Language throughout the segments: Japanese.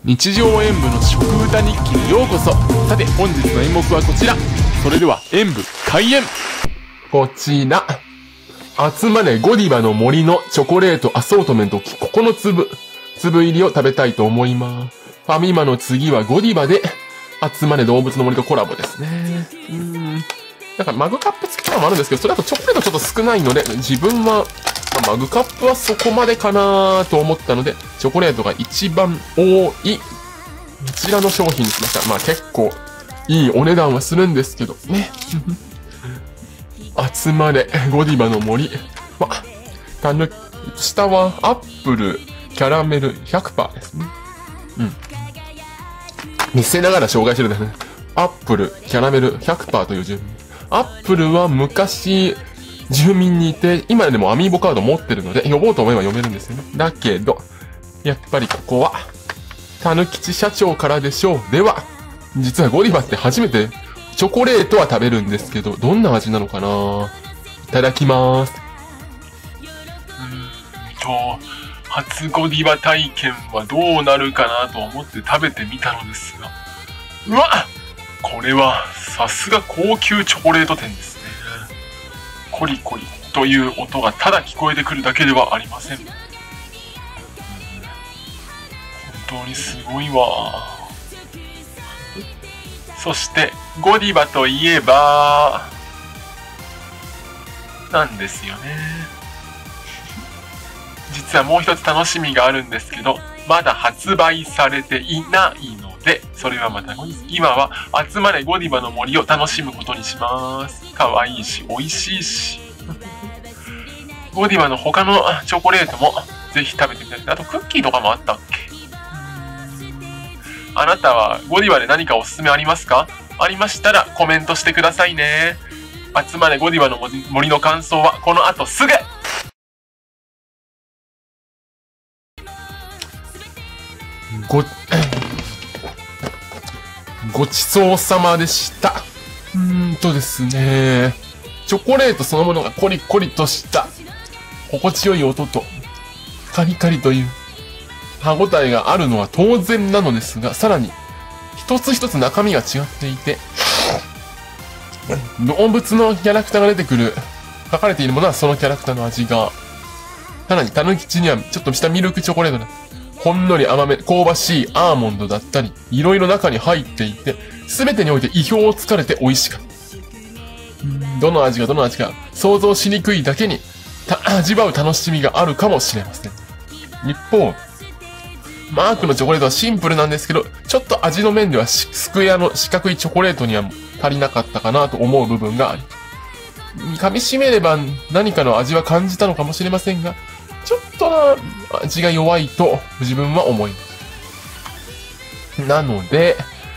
日常演舞の食歌日記にようこそ。さて本日の演目はこちら。それでは演舞開演。こちら、集まれゴディバの森のチョコレートアソートメント9粒入りを食べたいと思います。ファミマの次はゴディバで集まれ動物の森とコラボですね。なんかマグカップ付きとかもあるんですけど、それだとチョコレートちょっと少ないので、自分はマグカップはそこまでかなと思ったので、チョコレートが一番多いこちらの商品にしました。まあ結構いいお値段はするんですけどね。集まれゴディバの森。下はアップル、キャラメル 100% ですね。見せながら紹介してるんだね。アップル、キャラメル 100% という順。アップルは昔、住民にいて、今でもアミーボカード持ってるので、呼ぼうと思えば読めるんですよね。だけど、やっぱりここは、たぬきち社長からでしょう。では、実はゴディバって初めて、チョコレートは食べるんですけど、どんな味なのかないただきます。初ゴディバ体験はどうなるかなと思って食べてみたのですが、うわっ、これはさすが高級チョコレート店ですね。コリコリという音がただ聞こえてくるだけではありません。本当にすごいわ。そしてゴディバといえばなんですよね。実はもう一つ楽しみがあるんですけど、まだ発売されていないので、それはまた後日。今は集まれゴディバの森を楽しむことにします。可愛いし美味しいし。ゴディバの他のチョコレートもぜひ食べてみたい。あとクッキーとかもあったっけ。あなたはゴディバで何かおすすめありますか？ありましたらコメントしてくださいね。集まれゴディバの森の感想はこの後すぐ。ごちそうさまでした。ですね。チョコレートそのものがコリコリとした心地よい音とカリカリという歯ごたえがあるのは当然なのですが、さらに一つ一つ中身が違っていて、動物のキャラクターが出てくる、書かれているものはそのキャラクターの味が、さらにたぬきちにはちょっとしたミルクチョコレートだ。ほんのり甘め、香ばしいアーモンドだったり、いろいろ中に入っていて、すべてにおいて意表をつかれて美味しかった。どの味が想像しにくいだけに、味わう楽しみがあるかもしれません。一方、マークのチョコレートはシンプルなんですけど、ちょっと味の面ではスクエアの四角いチョコレートには足りなかったかなと思う部分があり、噛み締めれば何かの味は感じたのかもしれませんが、ちょっと味が弱いと自分は思います。なので、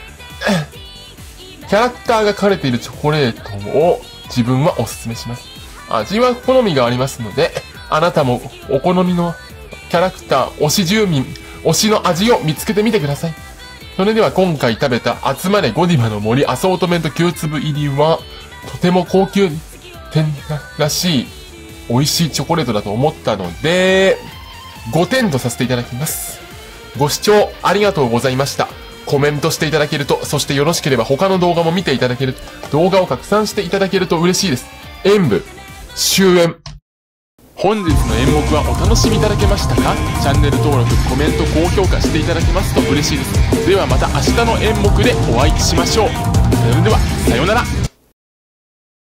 キャラクターが書かれているチョコレートを自分はお勧めします。味は好みがありますので、あなたもお好みのキャラクター、推し住民、推しの味を見つけてみてください。それでは今回食べた集まれゴディバの森アソートメント9粒入りは、とても高級店らしい美味しいチョコレートだと思ったので、5点とさせていただきます。ご視聴ありがとうございました。コメントしていただけると、そしてよろしければ他の動画も見ていただけると、動画を拡散していただけると嬉しいです。演舞終演。本日の演目はお楽しみいただけましたか？チャンネル登録、コメント、高評価していただけますと嬉しいです。ではまた明日の演目でお会いしましょう。それでは、さようなら。